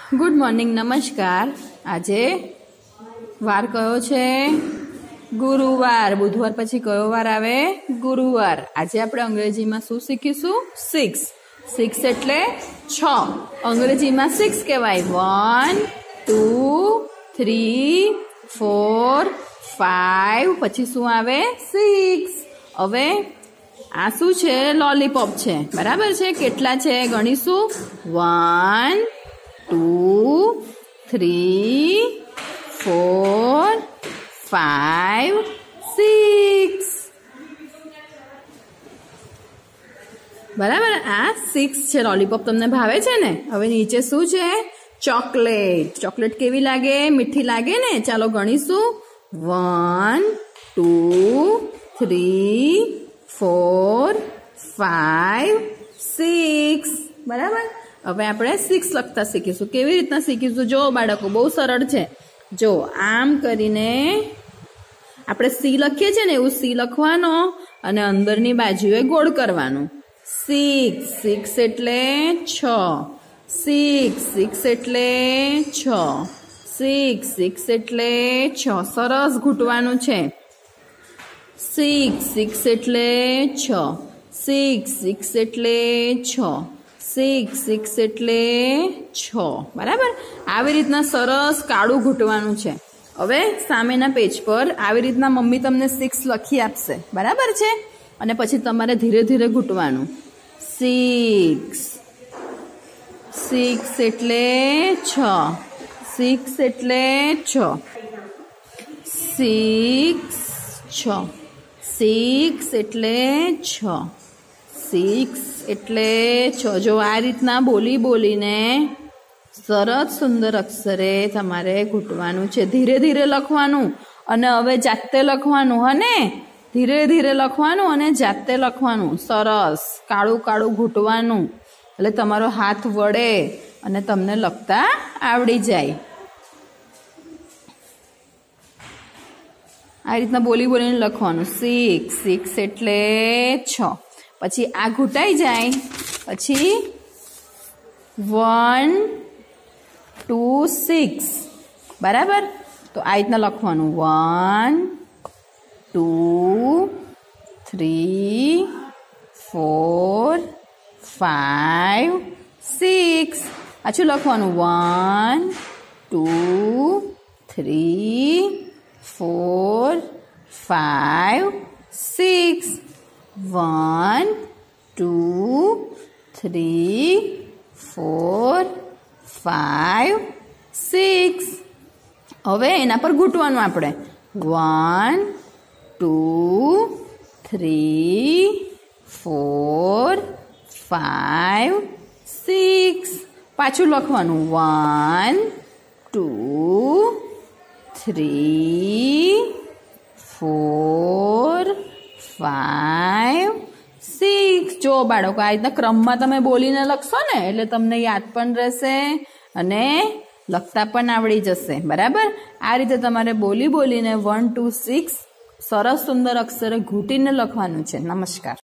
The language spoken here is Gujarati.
गुड मॉर्निंग नमस्कार। आजे वार कयो छे? गुरुवार। बुधवार पछी कयो वार आवे? गुरुवार। आजे आपणे अंग्रेजीमां शुं शीखीशुं? 6। 6 एटले 6। अंग्रेजीमां 6 कहेवाय। 1 2 3 4 5 पछी शुं आवे? 6। हवे आ शुं छे? लॉलीपॉप छे, बराबर छे। केटला छे गणीशुं? 1 2 3 4 5 6 बराबर। आ 6 छे। लॉलीपॉप तमने भावे छे ने? हवे नीचे शुं छे? चॉकलेट। चॉकलेट केवी लागे? मीठी लागे ने? चालो गणीशुं। 1 2 3 4 5 6 बराबर। હવે આપણે 6 લખતા શીખીશું। કેવી રીતના શીખીશું? જો બાળકો બહુ સરળ છે। જો આમ કરીને આપણે સી લખીએ છીએ ને એવું સી લખવાનો અને અંદરની બાજુએ ગોળ કરવાનું। 6 6 એટલે 6 6 6 એટલે 6 6 6 એટલે 6 સરસ ઘૂંટવાનું છે। 6 6 એટલે 6 6 6 એટલે 6 6 6 એટલે 6 બરાબર। આવી રીતના સરસ કાળું ઘૂંટવાનું છે। હવે સામેના પેજ પર આવી રીતના મમ્મી તમને 6 લખી આપશે, બરાબર છે। અને પછી તમારે ધીરે ધીરે ઘૂંટવાનું। 6 6 એટલે 6 6 એટલે 6 6 6 6 એટલે 6 6 એટલે 6। જો આ રીતના બોલી બોલીને સરસ સુંદર અક્ષરે તમારે ઘૂંટવાનું છે। ધીરે ધીરે લખવાનું અને હવે જાતે લખવાનું, હને? ધીરે ધીરે લખવાનું અને જાતે લખવાનું। સરસ કાળું કાળું ઘૂંટવાનું એટલે તમારો હાથ વળે અને તમને લખતા આવડી જાય। આ રીતના બોલી બોલીને લખવાનું। 6 6 એટલે 6 પછી આ ઘૂંટાઈ જાય પછી 1 2 6 બરાબર। તો આ રીતના લખવાનું 1 2 3 4 5 6 પાછું લખવાનું 1 2 3 4 5 6 1 2 3 4 5 6 હવે એના પર ઘૂંટવાનું આપણે 1 2 3 4 5 6 પાછું લખવાનું 1 2 3 4 5 6 જો બાળકો આ રીતના ક્રમમાં તમે બોલીને લખશો ને એટલે તમને યાદ પણ રહેશે અને લખતા પણ આવડી જશે, બરાબર। આ રીતે તમારે બોલી બોલીને 1 2 6 સરસ સુંદર અક્ષરે ઘૂંટીને લખવાનું છે। નમસ્કાર।